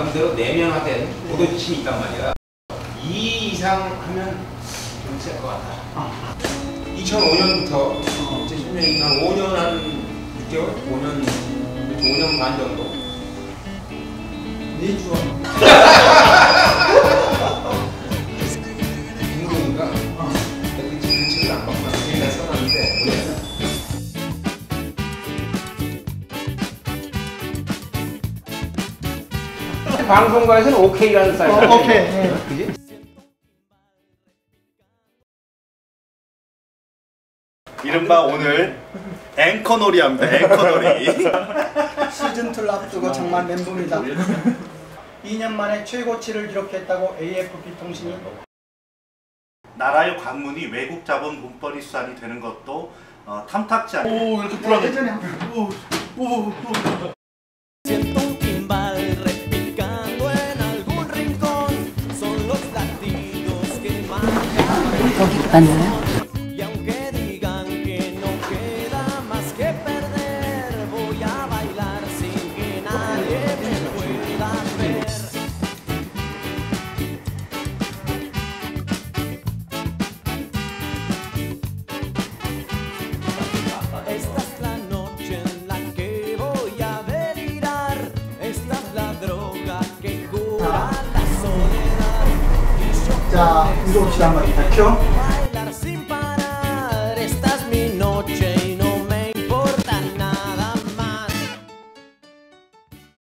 나름대로 내면화된 고도지심이 있단 말이야. 2 이상 하면 좀 셀 것 같아. 2005년부터 2010년이니까 한 5년 한 6개월? 5년 반 정도? 네 주원. 중국인가? 근데 그 책을 안 봤구나. 제가 써놨는데 모르겠어. 방송가에서는 OK라는 사이트. 오케이. 그지? 이른바 오늘 앵커놀이 합니다. 앵커놀이. 시즌2를 앞두고 정말 멘붕이다. 2년 만에 최고치를 기록했다고 AFP 통신이. 나라의 관문이 외국 자본 문벌이 수단이 되는 것도 탐탁지 않게. 오, 이렇게 불안해. Siento un timbal repicando en algún rincón. Son los latidos que marcan. Y aunque digan que no queda más que perder, voy a bailar sin que nadie me pueda ver. Esta es la noche en la que voy a delirar. Esta es la droga que cura la soledad. 자, 이거 혹시 한번 밝혀?